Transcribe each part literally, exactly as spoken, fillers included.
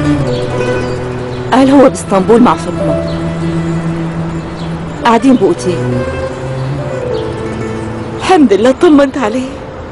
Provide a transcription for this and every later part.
قال هو باسطنبول مع فاطمة، قاعدين بأوتيل. الحمد لله اطمنت عليه.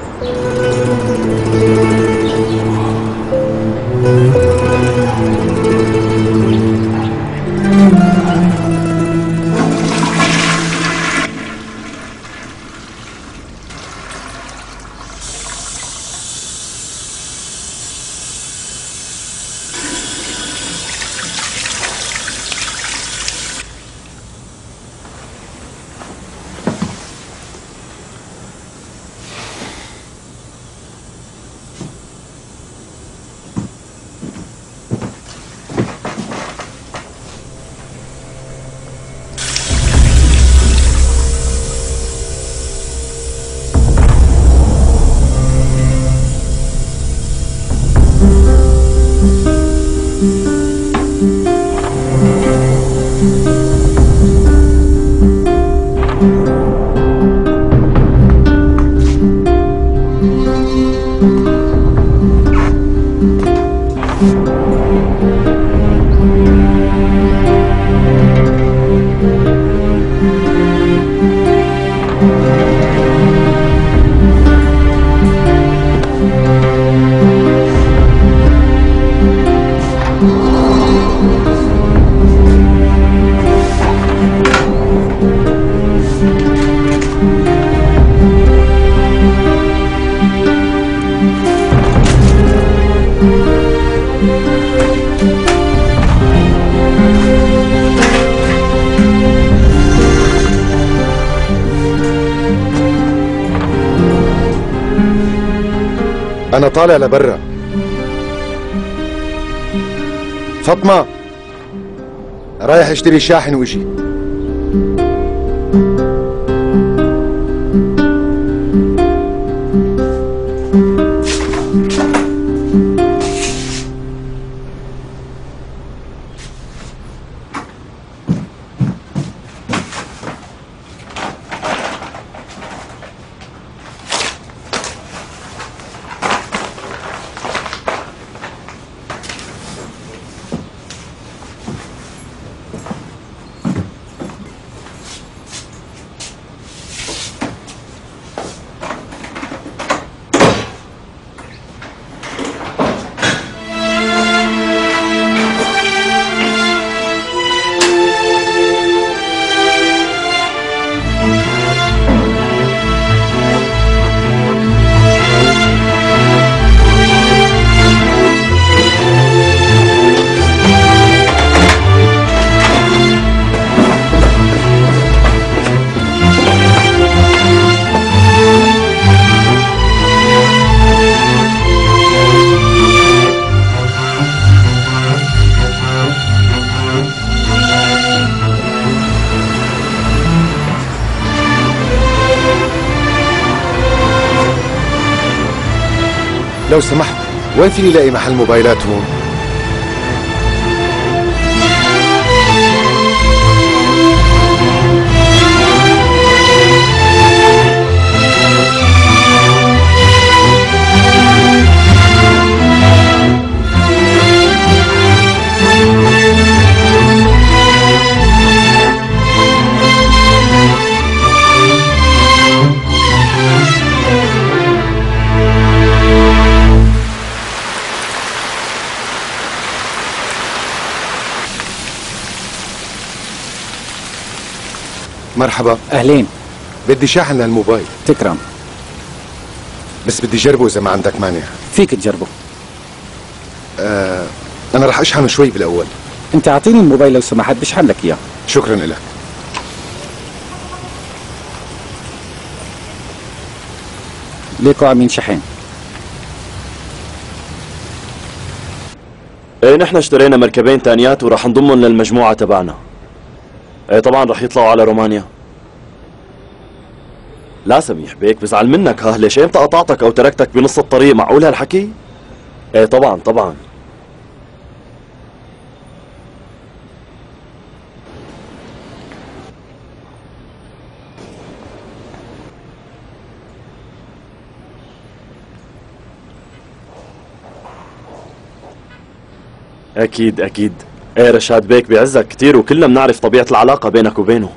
أنا طالع لبرا. فاطمة، رايح اشتري شاحن وجي. لو سمحت، وين فيني لاقي محل موبايلات هون؟ مرحبا. أهلين. بدي شاحن للموبايل. تكرم. بس بدي جربه إذا ما عندك مانع. فيك تجربه. آه أنا رح أشحنه شوي بالأول. أنت أعطيني الموبايل لو سمحت بشحن لك إياه. شكرا لك. ليكو عاملين شحن. ايه نحن اشترينا مركبين تانيات وراح نضمهم للمجموعة تبعنا. ايه طبعا رح يطلعوا على رومانيا. لا سميح بيك بزعل منك. ها ليش امتى قطعتك او تركتك بنص الطريق؟ معقول هالحكي؟ ايه طبعا طبعا. اكيد اكيد. ايه رشاد بيك بيعزك كتير وكلنا بنعرف طبيعة العلاقة بينك وبينه.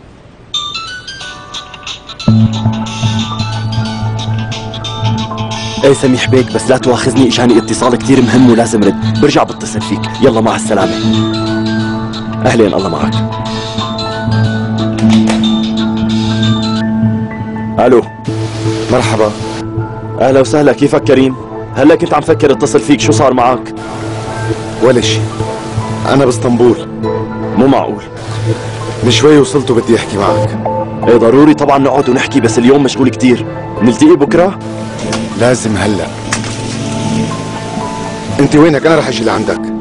ايه سميح بيك، بس لا تواخذني، اجاني اتصال كتير مهم ولازم رد، برجع بتصل فيك. يلا مع السلامة. اهلين، الله معك. الو. مرحبا. اهلا وسهلا، كيفك كريم؟ هلا كنت عم فكر اتصل فيك، شو صار معك؟ ولا شيء، أنا باسطنبول. مو معقول. من شوي وصلت وبدي أحكي معك. ايه ضروري طبعا نقعد ونحكي، بس اليوم مشغول كتير. نلتقي بكره؟ لازم هلا. أنت وينك؟ أنا رح أجي لعندك.